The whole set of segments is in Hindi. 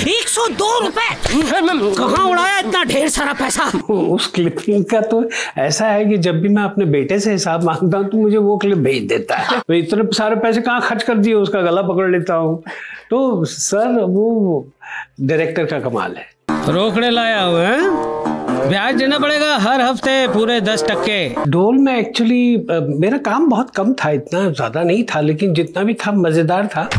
102 रुपए कहाँ उड़ाया इतना ढेर सारा पैसा? उस क्लिपिंग का तो ऐसा है कि जब भी मैं अपने बेटे से हिसाब मांगता हूँ तो मुझे वो क्लिप भेज देता है। तो इतने सारे पैसे कहाँ खर्च कर दिए, उसका गला पकड़ लेता हूँ। तो सर वो डायरेक्टर का कमाल है। रोकड़े लाया हुआ है, ब्याज देना पड़ेगा हर हफ्ते पूरे 10%। ढोल में एक्चुअली मेरा काम बहुत कम था, इतना ज्यादा नहीं था, लेकिन जितना भी था मजेदार था।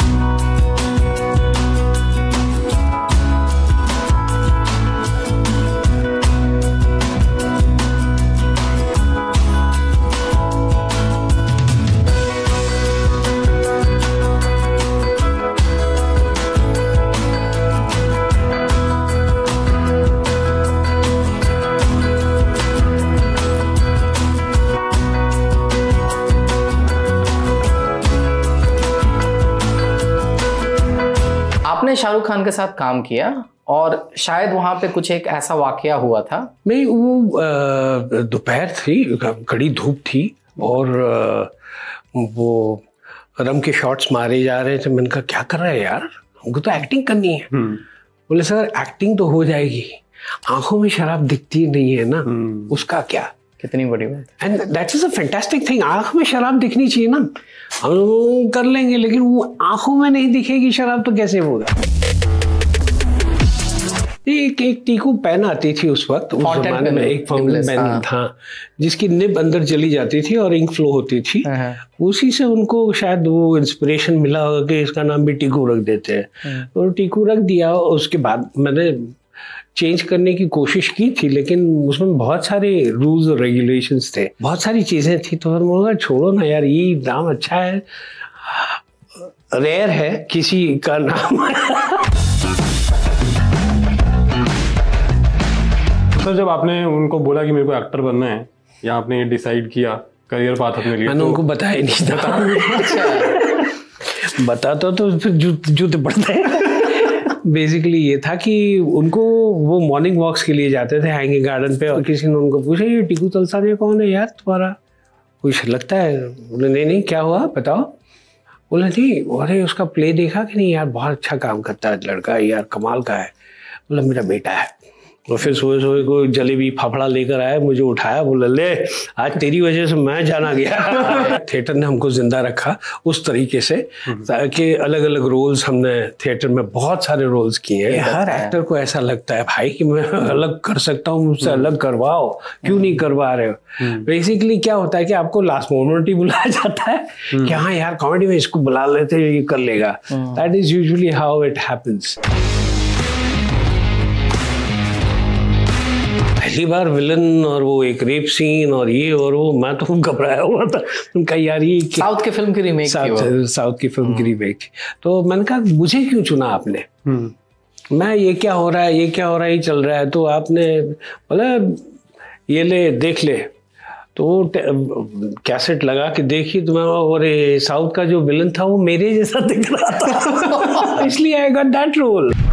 आपने शाहरुख खान के साथ काम किया और शायद वहां पे कुछ एक ऐसा वाकया हुआ था। नहीं, वो दोपहर थी, कड़ी धूप थी और वो रम के शॉट्स मारे जा रहे थे। मैंने कहा क्या कर रहा है यार, हमको तो एक्टिंग करनी है। बोले सर एक्टिंग तो हो जाएगी, आंखों में शराब दिखती नहीं है ना, उसका क्या। कितनी बड़ी बात। And that is a fantastic thing. आंख में शराब दिखनी चाहिए ना, हम कर लेंगे, लेकिन वो आंखों में नहीं दिखेगी शराब तो कैसे होगा। एक टीकू पेन आती थी उस वक्त, उस जमाने में एक फाउंटेन पेन था जिसकी निब अंदर चली जाती थी और इंक फ्लो होती थी। उसी से उनको शायद वो इंस्पिरेशन मिला होगा कि इसका नाम भी टीकू रख देते हैं, तो टीकू रख दिया। उसके बाद मैंने चेंज करने की कोशिश की थी, लेकिन उसमें बहुत सारे रूल्स और रेगुलेशंस थे, बहुत सारी चीजें थी। तो फिर बोला छोड़ो ना यार, ये नाम अच्छा है, रेयर है किसी का नाम। तो जब आपने उनको बोला कि मेरे को एक्टर बनना है, या आपने ये डिसाइड किया करियर पाथ अपने लिए, मैंने उनको बताया नहीं था। बताता तो फिर जूते पड़ते। बेसिकली ये था कि उनको वो मॉर्निंग वॉक्स के लिए जाते थे हैंगिंग गार्डन पे, और किसी ने उनको पूछा ये टीकू तलसानी ये कौन है यार तुम्हारा, कुछ लगता है? बोले नहीं क्या हुआ बताओ। बोले नहीं, अरे उसका प्ले देखा कि नहीं यार, बहुत अच्छा काम करता है लड़का यार, कमाल का है। बोला मेरा बेटा है। और फिर सोए को जलेबी फाफड़ा लेकर आया, मुझे उठाया, बोला ले आज तेरी वजह से मैं जाना गया। थिएटर ने हमको जिंदा रखा उस तरीके से, ताकि अलग अलग रोल्स हमने थिएटर में बहुत सारे रोल्स किए हैं। हर एक्टर को ऐसा लगता है भाई कि मैं अलग कर सकता हूँ, मुझसे अलग करवाओ, क्यों नहीं करवा रहे हो। बेसिकली क्या होता है कि आपको लास्ट मोमेंट ही बुलाया जाता है कि हाँ यार कॉमेडी में इसको बुला लेते, ये कर लेगा। That is usually how it happens. पहली बार विलन और वो एक रेप सीन और ये और वो, मैं तो घबराया हुआ था। उनका यार ये साउथ की फिल्म की रीमेक, साउथ की फिल्म की रीमेक थी। तो मैंने कहा मुझे क्यों चुना आपने, मैं ये क्या हो रहा है, ये क्या हो रहा है, ये चल रहा है। तो आपने बोला ये ले देख ले, तो कैसेट लगा के देखी तो मैं, और साउथ का जो विलन था वो मेरे जैसा दिख रहा था। इसलिए आई गॉट दैट रोल।